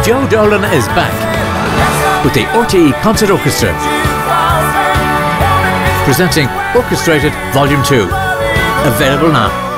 Joe Dolan is back with the RTE Concert Orchestra, presenting Orchestrated Vol.2, available now.